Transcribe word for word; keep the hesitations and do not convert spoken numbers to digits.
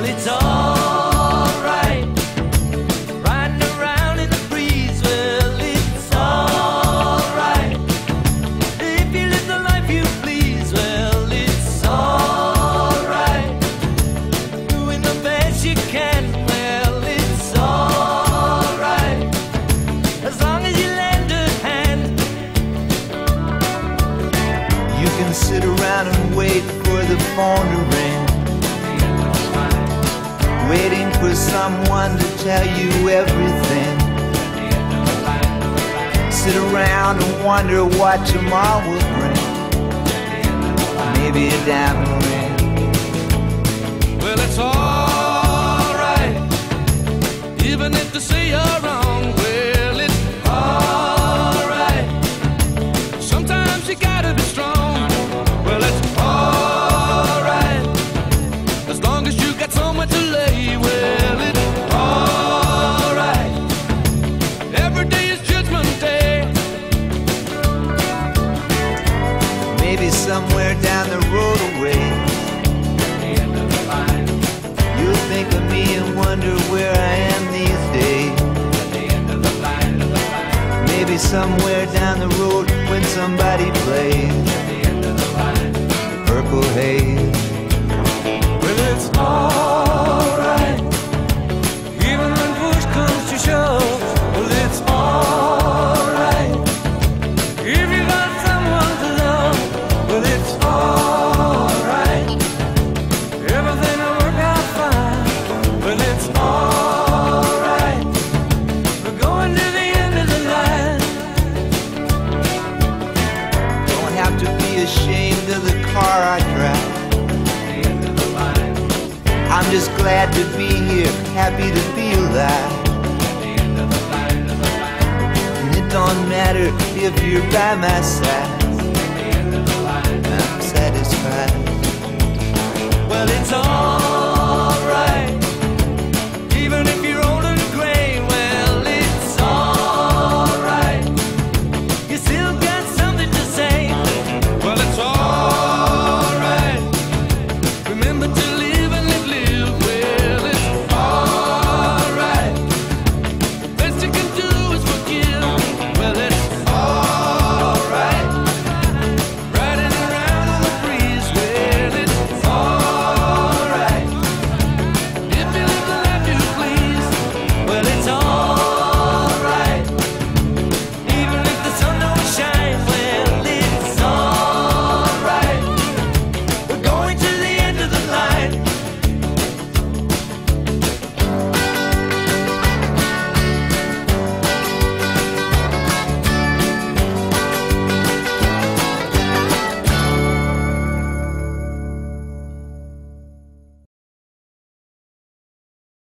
it's alright. Riding around in the breeze, well, it's alright. If you live the life you please, well, it's alright. Doing the best you can, well, it's alright. As long as you lend a hand. You can sit around and wait for the phone to ring, waiting for someone to tell you everything. Sit around and wonder what tomorrow will bring. Maybe a diamond ring. Well, it's alright, even if they say you're wrong. Well, it's alright. Sometimes you gotta be strong. Well, it's alright, as long as you got somewhere to lay. Well, it's alright. Every day is Judgment Day. Maybe somewhere down the road away, you'll think of me and wonder where I am these days. Maybe somewhere down the road when somebody plays Purple Haze. Well, it's alright, even when push comes to shove. Well, it's alright, if you got someone to love. Well, it's alright, everything will work out fine. Well, it's alright, we're going to the end of the line. Don't have to be ashamed of the car I drive. I'm just glad to be here, happy to be alive. And it don't matter if you're by my side.